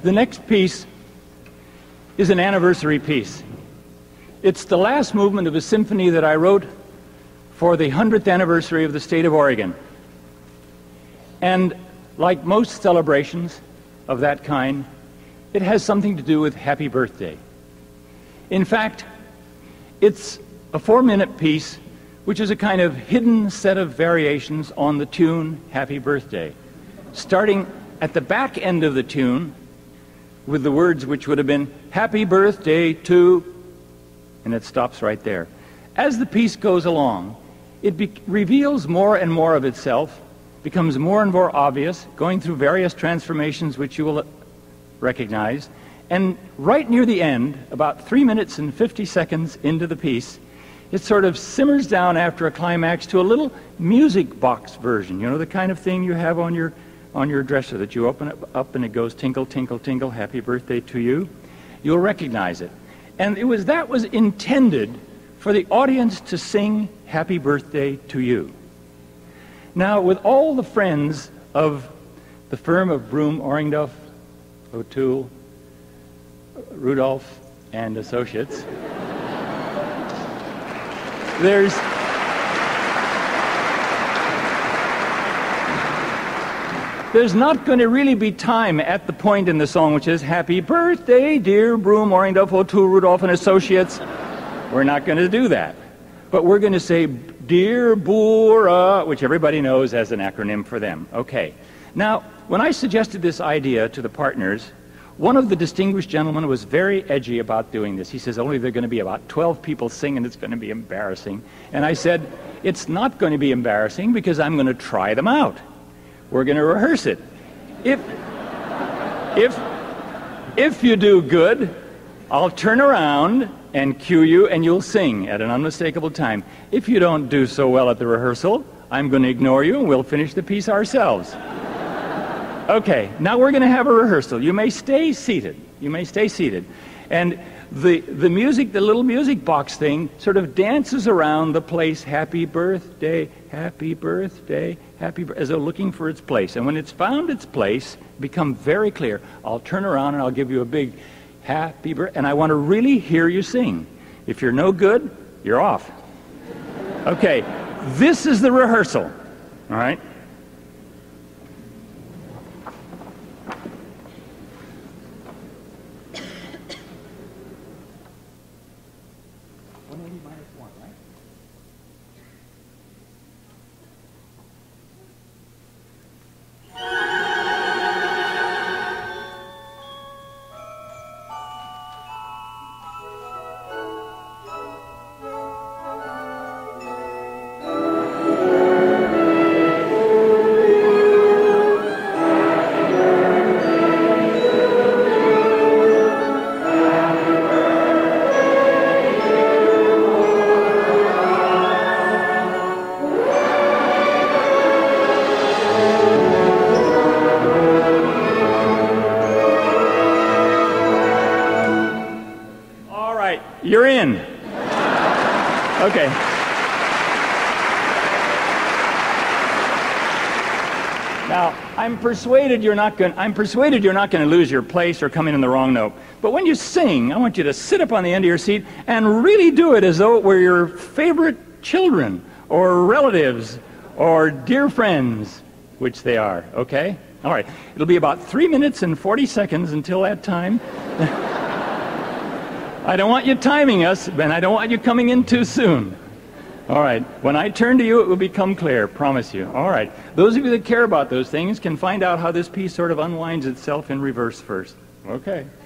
The next piece is an anniversary piece. It's the last movement of a symphony that I wrote for the 100th anniversary of the state of Oregon. And like most celebrations of that kind, it has something to do with happy birthday. In fact, it's a 4-minute piece which is a kind of hidden set of variations on the tune Happy Birthday, starting at the back end of the tune with the words which would have been Happy Birthday to, and it stops right there. As the piece goes along, it reveals more and more of itself, becomes more and more obvious, going through various transformations which you will recognize, and right near the end, about 3 minutes and 50 seconds into the piece, it sort of simmers down after a climax to a little music box version, you know, the kind of thing you have on your dresser that you open it up and it goes tinkle, tinkle, tinkle, happy birthday to you. You'll recognize it. And that was intended for the audience to sing happy birthday to you. Now, with all the friends of the firm of Broom, Orringduff, O'Toole, Rudolph, and Associates, there's not going to really be time at the point in the song which is Happy Birthday, dear Broom, Orringduff, O'Toole, Rudolph, and Associates. We're not going to do that. But we're going to say Dear Boora, which everybody knows as an acronym for them. Okay. Now, when I suggested this idea to the partners, one of the distinguished gentlemen was very edgy about doing this. He says, only there are going to be about 12 people singing, it's going to be embarrassing. And I said, it's not going to be embarrassing because I'm going to try them out. We're going to rehearse it. If you do good, I'll turn around and cue you and you'll sing at an unmistakable time. If you don't do so well at the rehearsal, I'm going to ignore you and we'll finish the piece ourselves. Okay, now we're going to have a rehearsal. You may stay seated. You may stay seated. And the music, the little music box thing, sort of dances around the place, happy birthday, happy birthday, happy birthday, as though looking for its place. And when it's found its place, become very clear. I'll turn around and I'll give you a big happy birthday, and I want to really hear you sing. If you're no good, you're off. Okay, this is the rehearsal, all right? You're in. Okay. Now, I'm persuaded you're not going to lose your place or come in the wrong note. But when you sing, I want you to sit up on the end of your seat and really do it as though it were your favorite children or relatives or dear friends, which they are, okay? All right. It'll be about 3 minutes and 40 seconds until that time. I don't want you timing us, and I don't want you coming in too soon. All right. When I turn to you, it will become clear, promise you. All right. Those of you that care about those things can find out how this piece sort of unwinds itself in reverse first. Okay.